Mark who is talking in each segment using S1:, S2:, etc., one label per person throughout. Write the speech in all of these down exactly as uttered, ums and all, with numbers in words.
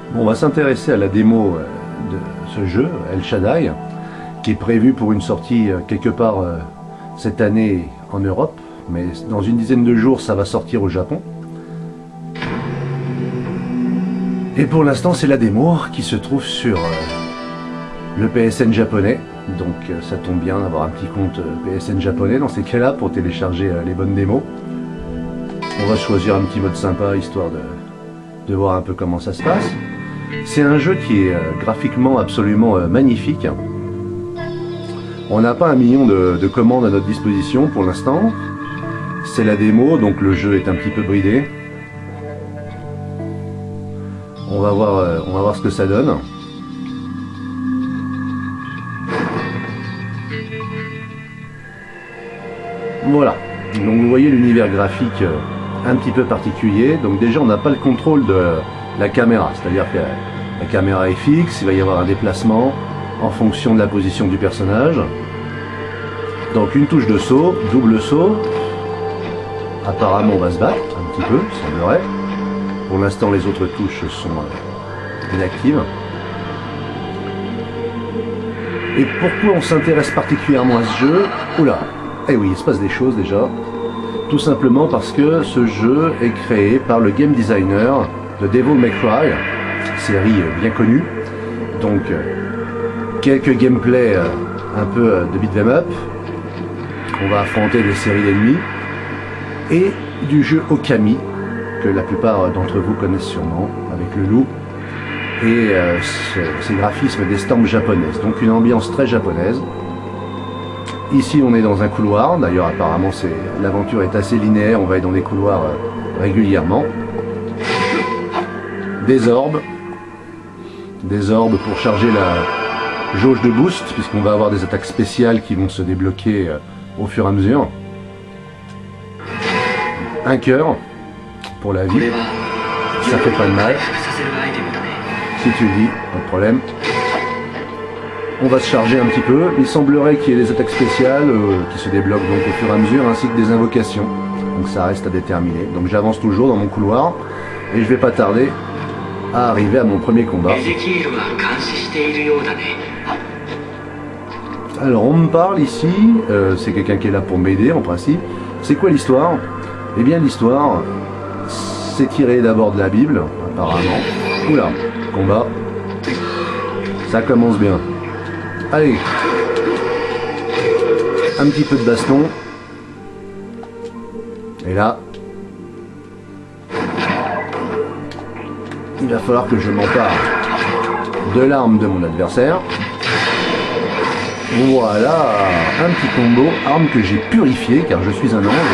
S1: Bon, on va s'intéresser à la démo de ce jeu, El Shaddai, qui est prévu pour une sortie quelque part cette année en Europe, mais dans une dizaine de jours ça va sortir au Japon. Et pour l'instant c'est la démo qui se trouve sur le P S N japonais, donc ça tombe bien d'avoir un petit compte P S N japonais dans ces cas-là pour télécharger les bonnes démos. On va choisir un petit mode sympa histoire de, de voir un peu comment ça se passe. C'est un jeu qui est graphiquement absolument magnifique. On n'a pas un million de, de commandes à notre disposition pour l'instant. C'est la démo, donc le jeu est un petit peu bridé. On va voir, on va voir ce que ça donne. Voilà, donc vous voyez l'univers graphique un petit peu particulier. Donc déjà on n'a pas le contrôle de la caméra, c'est-à-dire que la caméra est fixe, il va y avoir un déplacement en fonction de la position du personnage. Donc une touche de saut, double saut. Apparemment on va se battre un petit peu, il semblerait. Pour l'instant les autres touches sont inactives. Et pourquoi on s'intéresse particulièrement à ce jeu? Oula, eh oui, il se passe des choses déjà. Tout simplement parce que ce jeu est créé par le game designer de Devil May Cry, série bien connue. Donc quelques gameplays un peu de beat'em up. On va affronter des séries d'ennemis. Et du jeu Okami, que la plupart d'entre vous connaissent sûrement, avec le loup. Et euh, ces graphismes d'estampes japonaises. Donc une ambiance très japonaise. Ici on est dans un couloir, d'ailleurs apparemment l'aventure est assez linéaire, on va être dans des couloirs euh, régulièrement. Des orbes, des orbes pour charger la jauge de boost, puisqu'on va avoir des attaques spéciales qui vont se débloquer euh, au fur et à mesure. Un cœur pour la vie, ça fait pas de mal. Si tu le dis, pas de problème. On va se charger un petit peu. Il semblerait qu'il y ait des attaques spéciales euh, qui se débloquent donc au fur et à mesure, ainsi que des invocations. Donc ça reste à déterminer. Donc j'avance toujours dans mon couloir et je vais pas tarder à arriver à mon premier combat. Alors on me parle ici, euh, c'est quelqu'un qui est là pour m'aider en principe. C'est quoi l'histoire? Eh bien l'histoire, c'est tiré d'abord de la Bible, apparemment. Oula, combat. Ça commence bien. Allez, un petit peu de baston. Et là, il va falloir que je m'empare de l'arme de mon adversaire. Voilà, un petit combo, arme que j'ai purifiée car je suis un ange.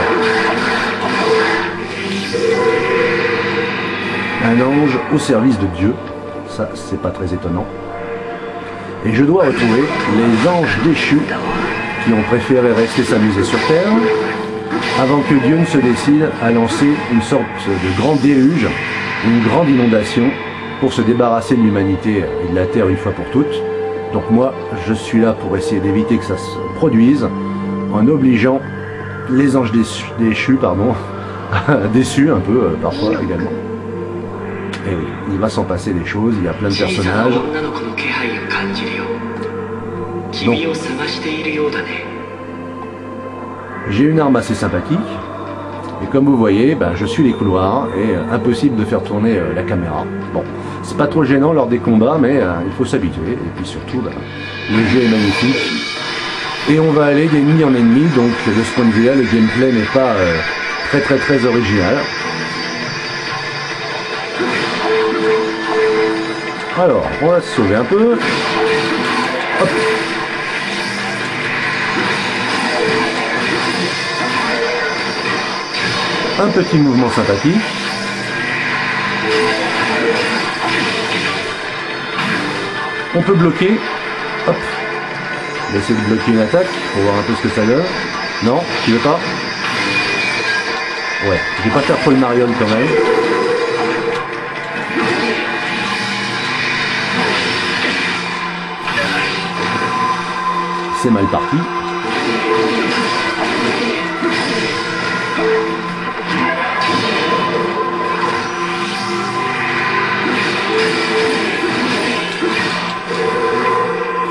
S1: Un ange au service de Dieu, ça c'est pas très étonnant. Et je dois retrouver les anges déchus qui ont préféré rester s'amuser sur Terre avant que Dieu ne se décide à lancer une sorte de grand déluge, une grande inondation pour se débarrasser de l'humanité et de la Terre une fois pour toutes. Donc moi, je suis là pour essayer d'éviter que ça se produise en obligeant les anges déchus, déchus pardon, déçus un peu euh, parfois également. Et oui, il va s'en passer des choses, il y a plein de personnages. Donc, j'ai une arme assez sympathique. Et comme vous voyez, ben, je suis les couloirs et euh, impossible de faire tourner euh, la caméra. Bon, c'est pas trop gênant lors des combats, mais euh, il faut s'habituer. Et puis surtout, ben, le jeu est magnifique. Et on va aller d'ennemi en ennemi, donc de ce point de vue-là, le gameplay n'est pas euh, très très très original. Alors, on va se sauver un peu. Hop. Un petit mouvement sympathique. On peut bloquer. Hop. On va essayer de bloquer une attaque pour voir un peu ce que ça donne. Non, tu veux pas? Ouais, je vais pas faire trop le mariole quand même. C'est mal parti.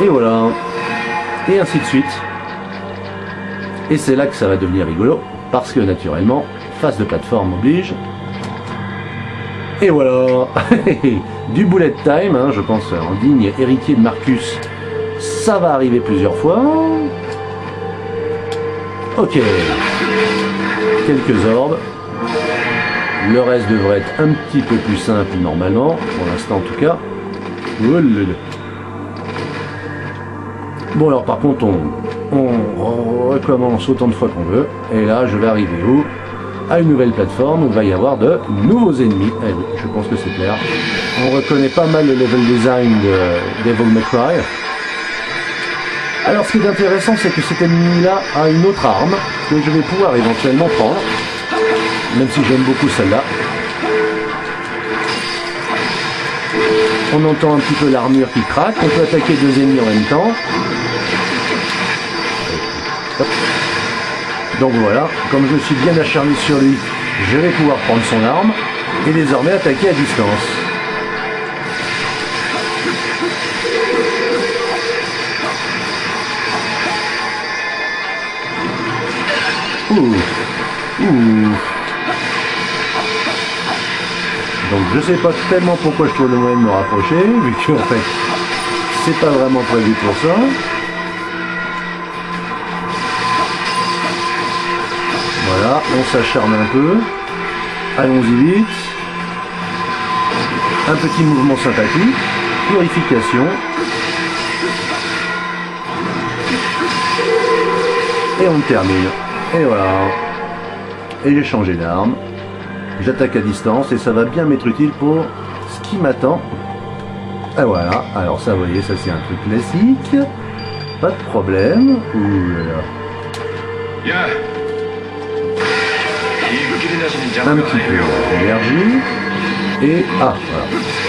S1: Et voilà. Et ainsi de suite. Et c'est là que ça va devenir rigolo, parce que naturellement, phase de plateforme oblige. Et voilà. Du bullet time, hein, je pense en digne héritier de Marcus, ça va arriver plusieurs fois. Ok. Quelques orbes. Le reste devrait être un petit peu plus simple normalement, pour l'instant en tout cas. Bon alors par contre on, on recommence autant de fois qu'on veut. Et là je vais arriver où? À une nouvelle plateforme où il va y avoir de nouveaux ennemis. Eh oui, je pense que c'est clair. On reconnaît pas mal le level design de Devil May Cry. Alors ce qui est intéressant, c'est que cet ennemi-là a une autre arme que je vais pouvoir éventuellement prendre, même si j'aime beaucoup celle-là. On entend un petit peu l'armure qui craque, on peut attaquer deux ennemis en même temps. Hop. Donc voilà, comme je me suis bien acharné sur lui, je vais pouvoir prendre son arme et désormais attaquer à distance. Ouh. Ouh. Donc je sais pas tellement pourquoi je trouve le moyen de me rapprocher, vu que en fait c'est pas vraiment prévu pour ça. Voilà, on s'acharne un peu. Allons-y vite. Un petit mouvement sympathique. Purification. Et on termine. Et voilà. Et j'ai changé d'arme. J'attaque à distance et ça va bien m'être utile pour ce qui m'attend. Et voilà. Alors ça, vous voyez, ça c'est un truc classique. Pas de problème. Ouh là là. Un petit peu d'énergie. Et ah, voilà.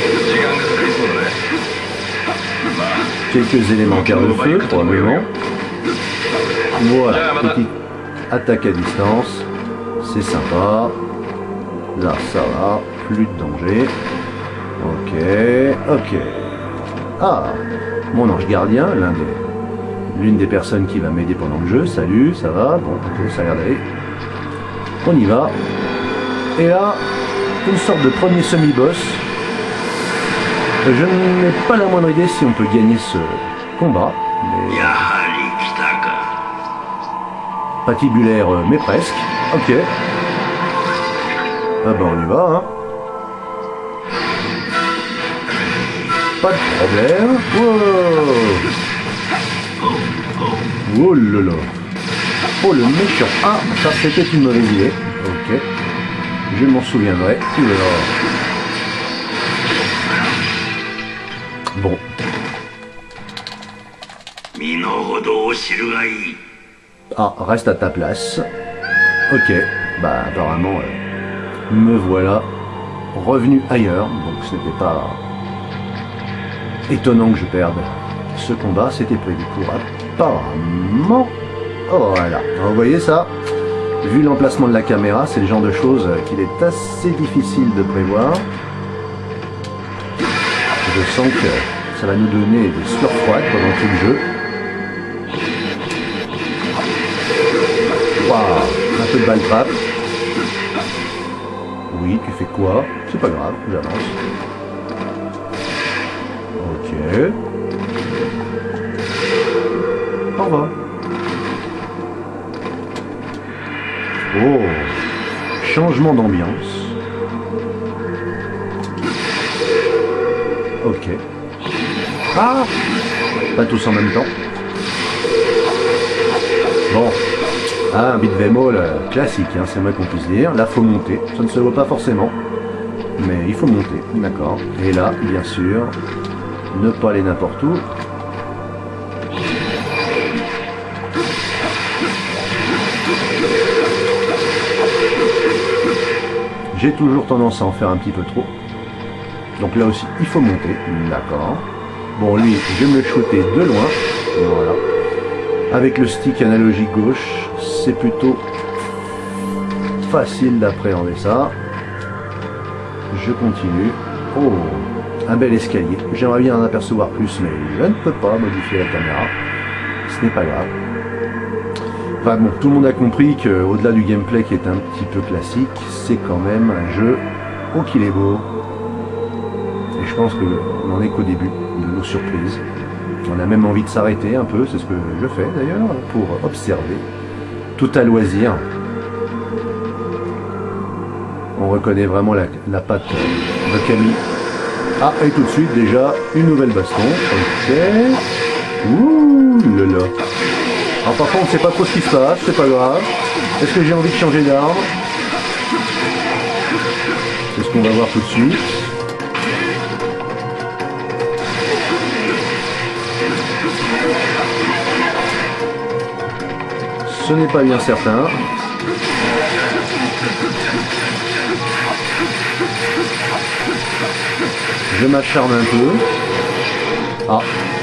S1: Quelques élémentaires de feu, probablement. Voilà, petite attaque à distance. C'est sympa. Là, ça va. Plus de danger. Ok, ok. Ah, mon ange gardien, l'un des, l'une des personnes qui va m'aider pendant le jeu. Salut, ça va? Bon, ok, ça a l'air d'aller. On y va. Et là, une sorte de premier semi-boss. Je n'ai pas la moindre idée si on peut gagner ce combat. Mais... patibulaire, mais presque. Ok. Ah bah on y va, hein. Pas de problème. Wow. Oh là là. Oh le méchant. Ah, ça c'était une mauvaise idée. Ok. Je m'en souviendrai. Ouh là là. Bon. Ah, reste à ta place. Ok. Bah apparemment, euh, me voilà revenu ailleurs. Donc ce n'était pas étonnant que je perde ce combat. C'était prévu pour apparemment. Oh voilà. Alors, vous voyez ça? Vu l'emplacement de la caméra, c'est le genre de choses qu'il est assez difficile de prévoir. Je sens que ça va nous donner des sueurs froides pendant tout le jeu. Waouh, un peu de balle trappe. Oui, tu fais quoi? C'est pas grave, j'avance. Ok. Au revoir. Oh, changement d'ambiance. Ok. Ah, pas tous en même temps. Bon. Ah, un beat'em all classique, hein, c'est vrai qu'on puisse dire. Là, faut monter. Ça ne se voit pas forcément. Mais il faut monter, d'accord. Et là, bien sûr, ne pas aller n'importe où. J'ai toujours tendance à en faire un petit peu trop. Donc là aussi, il faut monter. D'accord. Bon, lui, je vais me le shooter de loin. Voilà. Avec le stick analogique gauche, c'est plutôt facile d'appréhender ça. Je continue. Oh, un bel escalier. J'aimerais bien en apercevoir plus, mais je ne peux pas modifier la caméra. Ce n'est pas grave. Enfin bon, tout le monde a compris qu'au-delà du gameplay qui est un petit peu classique, c'est quand même un jeu oh qu'il est beau. Et je pense qu'on n'en est qu'au début de nos surprises. On a même envie de s'arrêter un peu, c'est ce que je fais d'ailleurs, pour observer. Tout à loisir. On reconnaît vraiment la, la patte de Camille. Ah, et tout de suite déjà, une nouvelle baston. Ok. Ouh là là. Alors par contre, on ne sait pas trop ce qui se passe, c'est pas grave. Est-ce que j'ai envie de changer d'arme? C'est ce qu'on va voir tout de suite. Ce n'est pas bien certain. Je m'acharne un peu. Ah.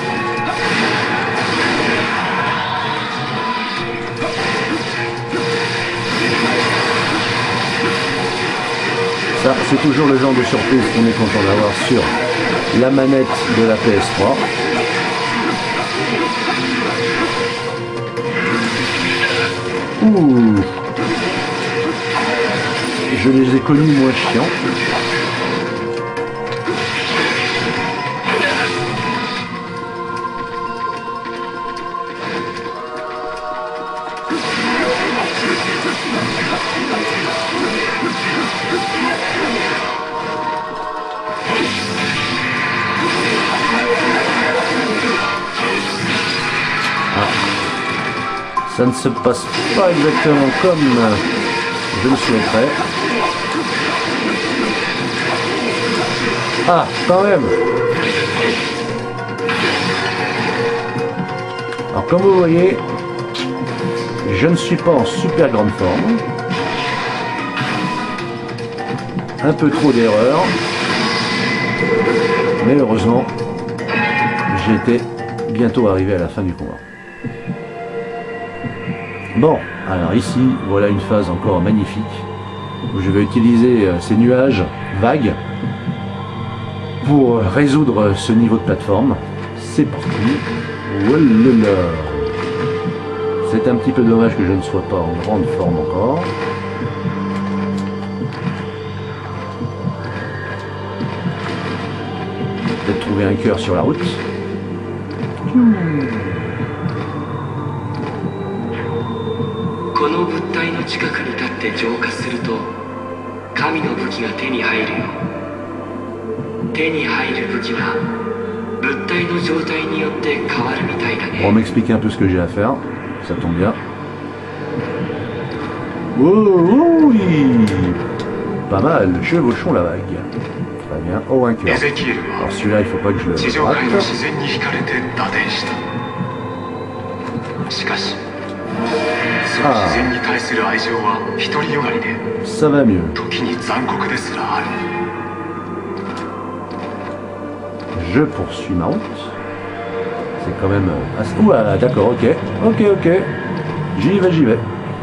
S1: Ça, c'est toujours le genre de surprise qu'on est content d'avoir sur la manette de la P S trois. Ouh. Je les ai connus moins chiants. Ça ne se passe pas exactement comme je le souhaiterais. Ah, quand même. Alors comme vous voyez, je ne suis pas en super grande forme. Un peu trop d'erreurs. Mais heureusement, j'étais bientôt arrivé à la fin du combat. Bon, alors ici, voilà une phase encore magnifique, où je vais utiliser euh, ces nuages vagues pour résoudre ce niveau de plateforme. C'est parti. Voilà. C'est un petit peu dommage que je ne sois pas en grande forme encore. Peut-être trouver un cœur sur la route. Hmm.
S2: この物体の近くに立って浄化すると神の武器が手に入るよ。手に入る武器は物体の状態によって変わるみたいだね。
S1: On va m'expliquer un peu ce que j'ai à faire, ça tombe bien. Oh oui, pas mal, chevauchons la vague. Très bien, oh un cœur. Alors celui-là il faut pas que je le rate. Ah. Ça va mieux. Je poursuis ma route. C'est quand même assez... Ouah, d'accord, ok. Ok, ok. J'y vais, j'y vais.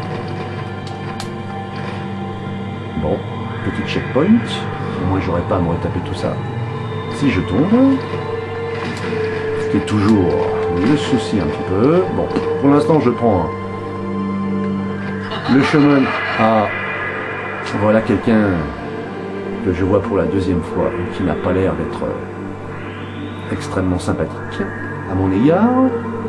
S1: Bon, petit checkpoint. Au moins, j'aurais pas à me retaper tout ça si je tombe. Ce qui est toujours le souci un petit peu. Bon, pour l'instant, je prends le chemin à... Voilà quelqu'un que je vois pour la deuxième fois et qui n'a pas l'air d'être extrêmement sympathique à mon égard.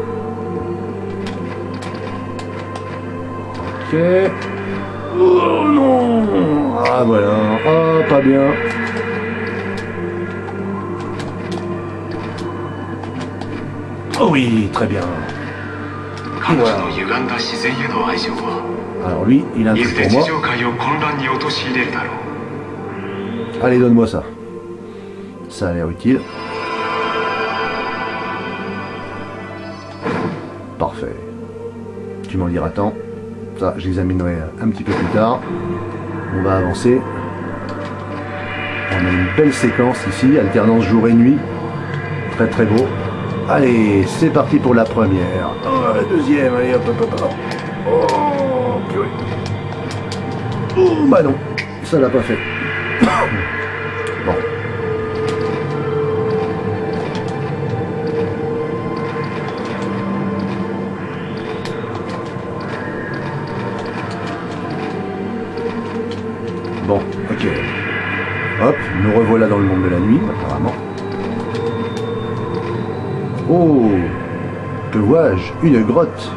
S1: Ok. Oh non! Ah voilà. Ah, pas bien. Oh oui, très bien. Voilà. Alors lui, il a un truc pour moi. Allez, donne-moi ça. Ça a l'air utile. Parfait. Tu m'en diras tant. Ça, j'examinerai un petit peu plus tard. On va avancer. On a une belle séquence ici, alternance jour et nuit. Très très beau. Allez, c'est parti pour la première. Oh, la deuxième, allez hop hop hop. Oh, purée. Oh, bah non, ça l'a pas fait. Bon. nous revoilà dans le monde de la nuit, apparemment. Oh, que vois-je? Une grotte.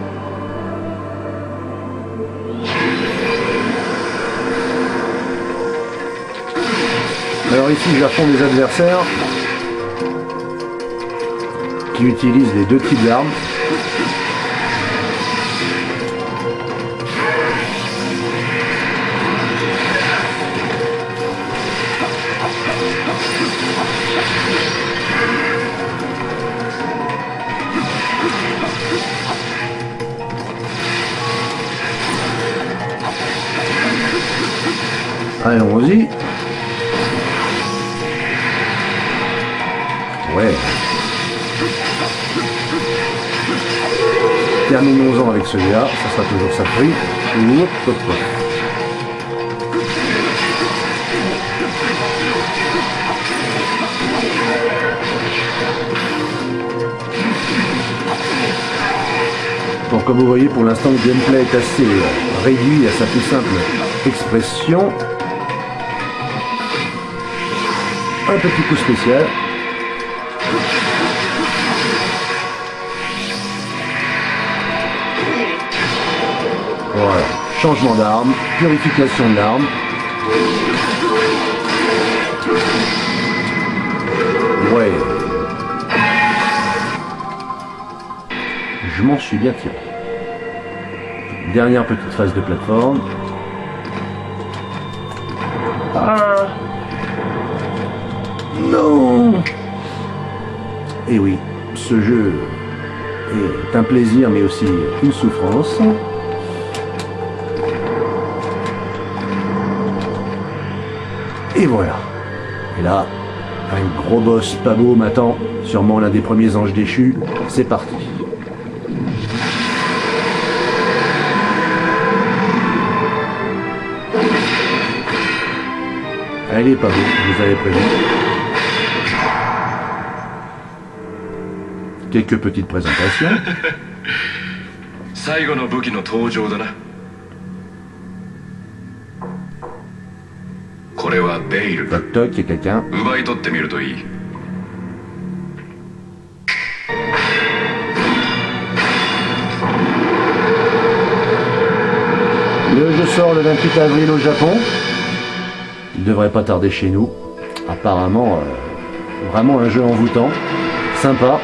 S1: Alors ici, j'affronte des adversaires qui utilisent les deux types d'armes. Allons-y. Ouais. Terminons-en avec celui-là, ça sera toujours ça pris. Hop, hop, hop. Donc comme vous voyez, pour l'instant le gameplay est assez réduit à sa plus simple expression. Un petit coup spécial. Voilà, changement d'arme, purification de l'arme. Ouais. Je m'en suis bien tiré. Dernière petite phase de plateforme. Ah non. Et oui, ce jeu est un plaisir mais aussi une souffrance. Et voilà. Et là, un gros boss pas beau m'attend, sûrement l'un des premiers anges déchus. C'est parti. Elle est pas beau, je vous avais prévu. Quelques petites présentations. Toc toc, il y a quelqu'un. Le jeu sort le vingt-huit avril au Japon. Il devrait pas tarder chez nous. Apparemment, euh, vraiment un jeu envoûtant, sympa.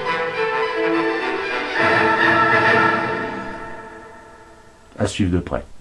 S1: À suivre de près.